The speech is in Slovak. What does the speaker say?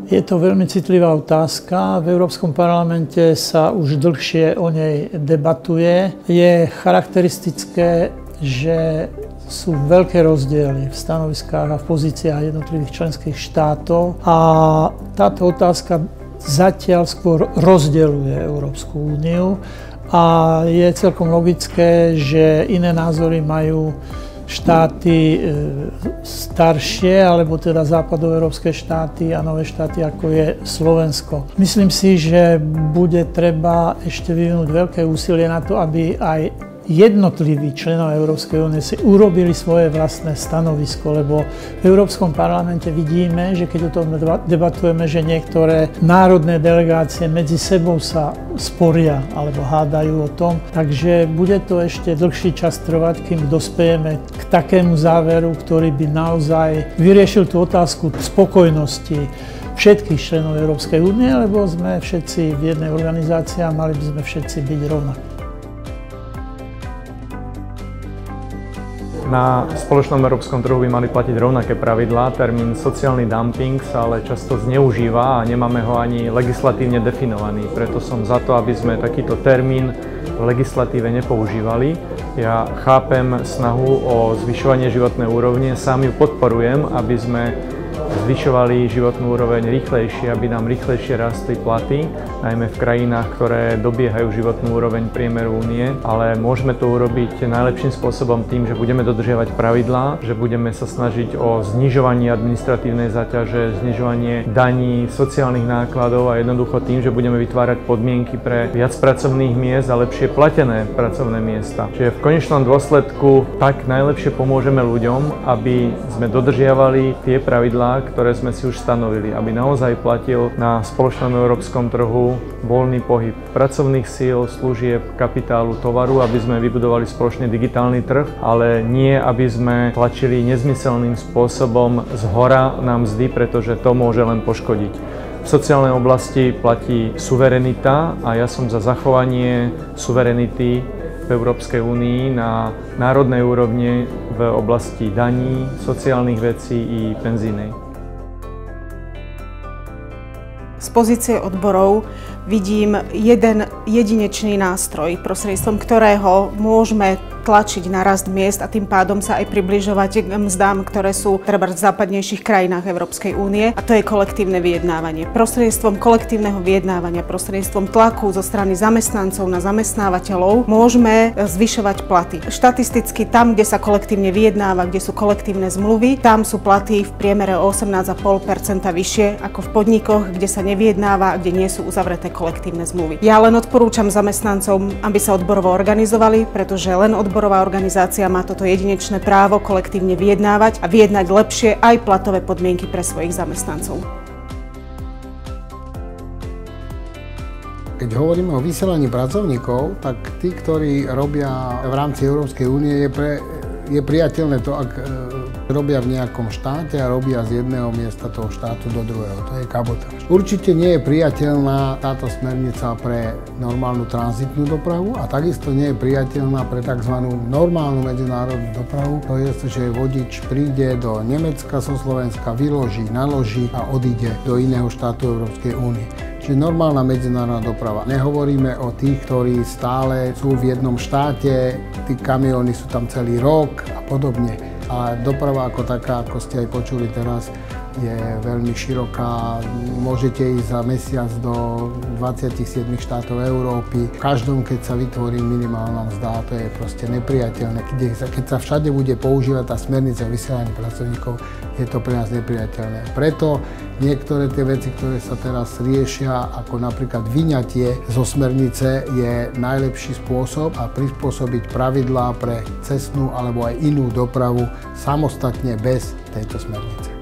Je to veľmi citlivá otázka. V Európskom parlamente sa už dlhšie o nej debatuje. Je charakteristické, že sú veľké rozdiely v stanoviskách a v pozíciách jednotlivých členských štátov a táto otázka zatiaľ skôr rozdeľuje Európsku úniu a je celkom logické, že iné názory majú štáty staršie, alebo teda západoeurópske štáty a nové štáty, ako je Slovensko. Myslím si, že bude treba ešte vyvinúť veľké úsilie na to, aby aj jednotliví členov Európskej únie si urobili svoje vlastné stanovisko, lebo v Európskom parlamente vidíme, že keď o tom debatujeme, že niektoré národné delegácie medzi sebou sa sporia alebo hádajú o tom, takže bude to ešte dlhší čas trvať, kým dospejeme k takému záveru, ktorý by naozaj vyriešil tú otázku spokojnosti všetkých členov Európskej únie, lebo sme všetci v jednej organizácii a mali by sme všetci byť rovnakí. Na spoločnom európskom trhu by mali platiť rovnaké pravidlá. Termín sociálny dumping sa ale často zneužíva a nemáme ho ani legislatívne definovaný. Preto som za to, aby sme takýto termín v legislatíve nepoužívali. Ja chápem snahu o zvyšovanie životnej úrovne, sám ju podporujem, aby sme zvyšovali životnú úroveň rýchlejšie, aby nám rýchlejšie rástli platy, najmä v krajinách, ktoré dobiehajú životnú úroveň priemeru únie, ale môžeme to urobiť najlepším spôsobom tým, že budeme dodržiavať pravidlá, že budeme sa snažiť o znižovanie administratívnej záťaže, znižovanie daní, sociálnych nákladov a jednoducho tým, že budeme vytvárať podmienky pre viac pracovných miest a lepšie platené pracovné miesta. Čiže v konečnom dôsledku tak najlepšie pomôžeme ľuďom, aby sme dodržiavali tie pravidlá, ktoré sme si už stanovili, aby naozaj platil na spoločnom európskom trhu voľný pohyb pracovných síl, služieb, kapitálu, tovaru, aby sme vybudovali spoločný digitálny trh, ale nie, aby sme tlačili nezmyselným spôsobom zhora na mzdy, pretože to môže len poškodiť. V sociálnej oblasti platí suverenita a ja som za zachovanie suverenity v Európskej únii na národnej úrovni v oblasti daní, sociálnych vecí i penzínej. Z pozície odborov vidím jeden jedinečný nástroj, prostredníctvom ktorého môžeme tlačiť na rast miest a tým pádom sa aj približovať k mzdám, ktoré sú treba v západnejších krajinách Európskej únie, a to je kolektívne vyjednávanie. Prostredníctvom kolektívneho vyjednávania, prostredníctvom tlaku zo strany zamestnancov na zamestnávateľov môžeme zvyšovať platy. Štatisticky tam, kde sa kolektívne vyjednáva, kde sú kolektívne zmluvy, tam sú platy v priemere o 18,5% vyššie ako v podnikoch, kde sa nevyjednáva a kde nie sú uzavreté kolektívne zmluvy. Ja len odporúčam zamestnancom, aby sa odborovo organizovali, pretože len odborová organizácia má toto jedinečné právo kolektívne vyjednávať a vyjednať lepšie aj platové podmienky pre svojich zamestnancov. Keď hovoríme o vysielaní pracovníkov, tak tí, ktorí robia v rámci Európskej únie, je priateľné to, ak robia v nejakom štáte a robia z jedného miesta toho štátu do druhého. To je kabotáž. Určite nie je priateľná táto smernica pre normálnu tranzitnú dopravu a takisto nie je priateľná pre tzv. Normálnu medzinárodnú dopravu. To je, že vodič príde do Nemecka zo Slovenska, vyloží, naloží a odíde do iného štátu Európskej únie. Čiže normálna medzinárodná doprava. Nehovoríme o tých, ktorí stále sú v jednom štáte, tí kamióny sú tam celý rok a podobne. A doprava ako taká, ako ste aj počuli teraz, je veľmi široká. Môžete ísť za mesiac do 27 štátov Európy. V každom, keď sa vytvorí minimálna mzda, to je proste nepriateľné. Keď sa všade bude používať tá smernica o vysielaní pracovníkov, je to pre nás nepriateľné. Preto niektoré tie veci, ktoré sa teraz riešia, ako napríklad vyňatie zo smernice, je najlepší spôsob a prispôsobiť pravidlá pre cestnú alebo aj inú dopravu samostatne bez tejto smernice.